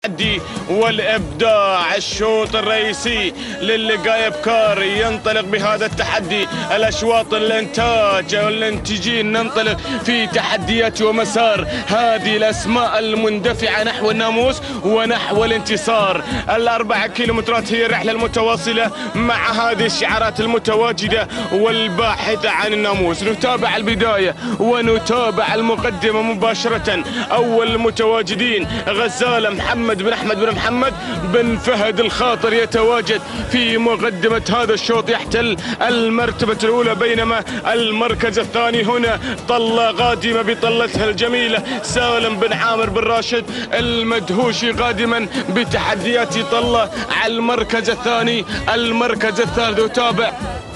التحدي والابداع. الشوط الرئيسي للقاء ابكار ينطلق بهذا التحدي. الاشواط الانتاج والانتاجين ننطلق في تحديات ومسار هذه الاسماء المندفعه نحو الناموس ونحو الانتصار. ال4 كيلومترات هي الرحله المتواصله مع هذه الشعارات المتواجده والباحثه عن الناموس. نتابع البدايه ونتابع المقدمه مباشره. اول المتواجدين غزاله محمد بن احمد بن محمد بن فهد الخاطر يتواجد في مقدمة هذا الشوط، يحتل المرتبة الأولى، بينما المركز الثاني هنا طلة قادمة بطلتها الجميلة سالم بن عامر بن راشد المدهوشي قادما بتحديات طلة على المركز الثاني. المركز الثالث يتابع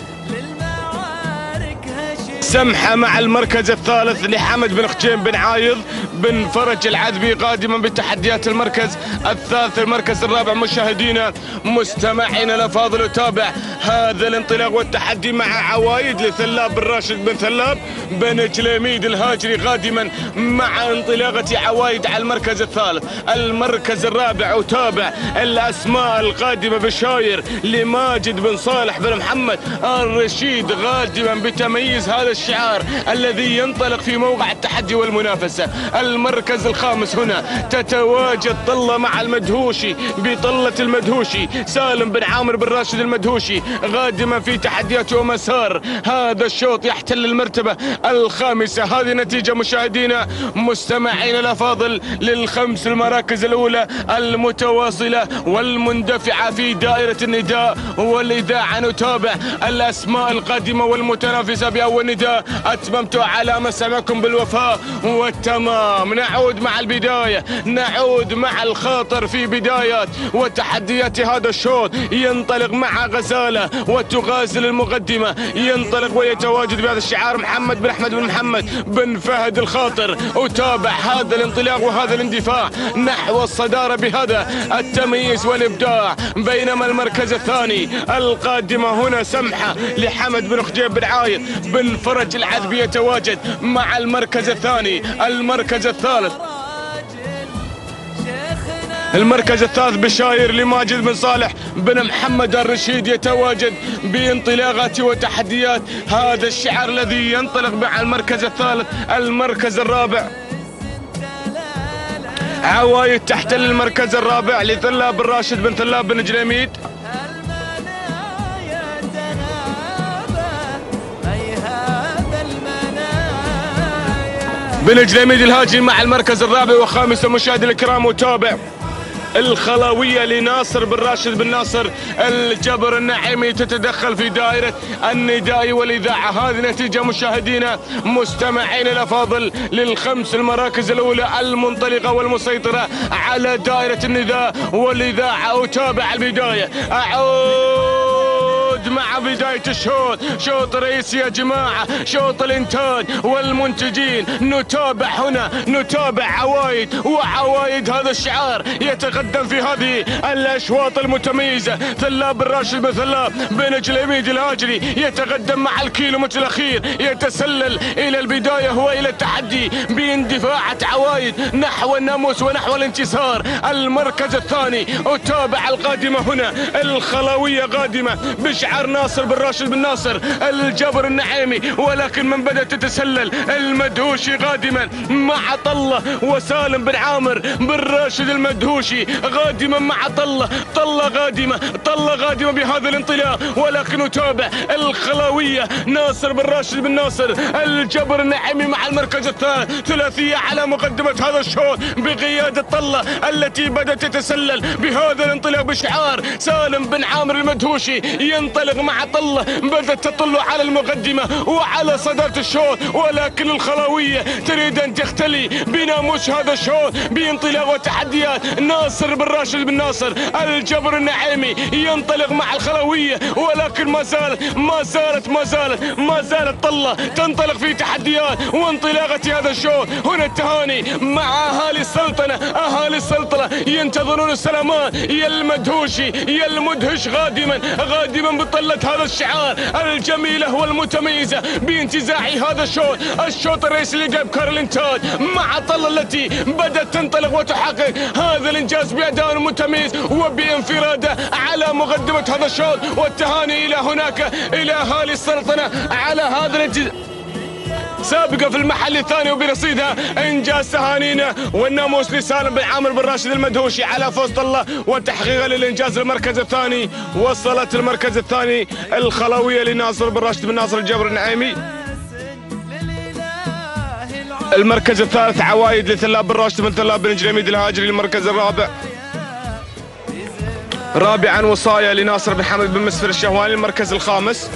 سمحة مع المركز الثالث لحمد بن خجيم بن عايض بن فرج العذبي قادما بتحديات المركز الثالث. المركز الرابع مشاهدينا مستمعينا الافاضل يتابع هذا الانطلاق والتحدي مع عوايد لثلاب بن راشد بن ثلاب بن جليميد الهاجري قادما مع انطلاقة عوايد على المركز الثالث. المركز الرابع يتابع الاسماء القادمة بشاير لماجد بن صالح بن محمد الرشيد قادما بتمييز هذا الشعار الذي ينطلق في موقع التحدي والمنافسة. المركز الخامس هنا تتواجد طلة مع المدهوشي بطلة المدهوشي سالم بن عامر بن راشد المدهوشي قادما في تحديات ومسار هذا الشوط، يحتل المرتبة الخامسة. هذه نتيجة مشاهدينا مستمعين الافاضل للخمس المراكز الاولى المتواصلة والمندفعة في دائرة النداء والاذاعة. نتابع الاسماء القادمة والمتنافسة باول نداء. اتممت على مسامعكم بالوفاء والتمام. نعود مع البداية، نعود مع الخاطر في بدايات وتحديات هذا الشوط. ينطلق مع غزالة وتغازل المقدمة، ينطلق ويتواجد بهذا الشعار محمد بن احمد بن محمد بن فهد الخاطر. اتابع هذا الانطلاق وهذا الاندفاع نحو الصدارة بهذا التمييز والابداع. بينما المركز الثاني القادمة هنا سمحة لحمد بن خجيب بن عايض بن فرج العذبي يتواجد مع المركز الثاني. المركز الثالث بشاير لماجد بن صالح بن محمد الرشيد يتواجد بانطلاقات وتحديات هذا الشعار الذي ينطلق مع المركز الثالث. المركز الرابع عوايد تحتل المركز الرابع لثلاب بن راشد بن ثلاب بن جليميد. بن جليميد الهاجري مع المركز الرابع وخامس. مشاهدينا الكرام متابع الخلاوية لناصر بن راشد بن ناصر الجبر النعيمي تتدخل في دائرة النداء والإذاعة. هذه نتيجة مشاهدينا مستمعين الأفاضل للخمس المراكز الأولى المنطلقة والمسيطرة على دائرة النداء والإذاعة. أتابع البداية، مع بداية الشوط، شوط رئيسي يا جماعة، شوط الانتاج والمنتجين. نتابع هنا، نتابع عوايد وعوايد هذا الشعار يتقدم في هذه الاشواط المتميزة. ثلاب بن راشد بن ثلاب بن جليميد الهاجري يتقدم مع الكيلومتر الاخير، يتسلل الى البداية والى التحدي باندفاعة عوايد نحو الناموس ونحو الانتصار. المركز الثاني اتابع القادمة هنا الخلاوية قادمة بشعار ناصر بن راشد بن ناصر الجبر النعيمي، ولكن من بدأت تتسلل المدهوشي قادما مع طلة وسالم بن عامر بن راشد المدهوشي قادما مع طلة قادمة بهذا الانطلاق. ولكن نتابع الخلاوية ناصر بن راشد بن ناصر الجبر النعيمي مع المركز الثالث. ثلاثية على مقدمة هذا الشوط بقيادة طلة التي بدأت تتسلل بهذا الانطلاق بشعار سالم بن عامر المدهوشي. ينطلق مع طلة بدأت تطل على المقدمة وعلى صدارة الشوط، ولكن الخلاوية تريد أن تختلي بناموس هذا الشوط بانطلاق وتحديات. ناصر بن راشد بن ناصر الجبر النعيمي ينطلق مع الخلاوية، ولكن ما زالت طلة تنطلق في تحديات وانطلاقة هذا الشوط. هنا التهاني مع أهالي السلطنة ينتظرون السلامات. يا المدهوشي يا المدهش قادما طلت هذا الشعار الجميلة والمتميزة بانتزاع هذا الشوط الرئيسي لإبكار الإنتاج مع طلة التي بدأت تنطلق وتحقق هذا الإنجاز بأداء متميز وبانفرادة على مقدمة هذا الشوط. والتهاني إلى هناك إلى أهالي السلطنة على هذا الانجاز، سابقة في المحل الثاني وبرصيدها إنجاز تهانينا والناموس لسالم بن عامر بن راشد المدهوشي على فوز طلة وتحقيقا للإنجاز المركز الثاني. وصلت المركز الثاني الخلوية لناصر بن راشد بن ناصر الجبر النعيمي. المركز الثالث عوايد لثلاب بن راشد بن ثلاب بن جريميد الهاجري. المركز الرابع رابعا وصايا لناصر بن حمد بن مسفر الشهواني. المركز الخامس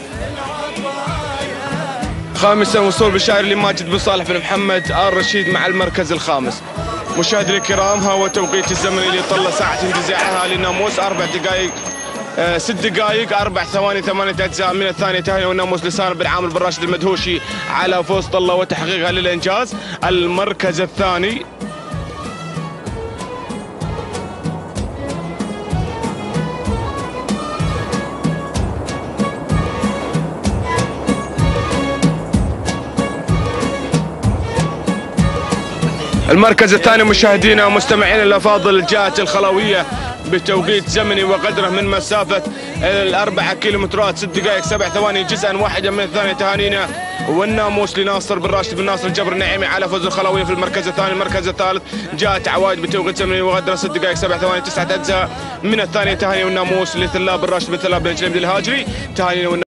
خامسا وصول بشاير لماجد بن صالح بن محمد آل رشيد مع المركز الخامس. مشاهدينا الكرام، ها هو توقيت الزمني لطلة ساعة انتزاعها للناموس 4 دقائق 6 دقائق 4 ثواني 8 أجزاء من الثانية. تهاني والناموس لسان بن عامر بن راشد المدهوشي على فوز طلة وتحقيقها للإنجاز. المركز الثاني مشاهدينا ومستمعينا الافاضل، جاءت الخلويه بتوقيت زمني وقدره من مسافه 4 كيلومترات 6 دقائق 7 ثواني جزءا واحدا من الثانيه. تهانينا والناموس لناصر بن راشد بن ناصر الجبر النعيمي على فوز الخلويه في المركز الثاني. المركز الثالث جاءت عوايد بتوقيت زمني وقدره 6 دقائق 7 ثواني 9 اجزاء من الثانيه. تهاني والناموس لثلاب بن راشد بن ثلاب بن جريميد الهاجري. تهانينا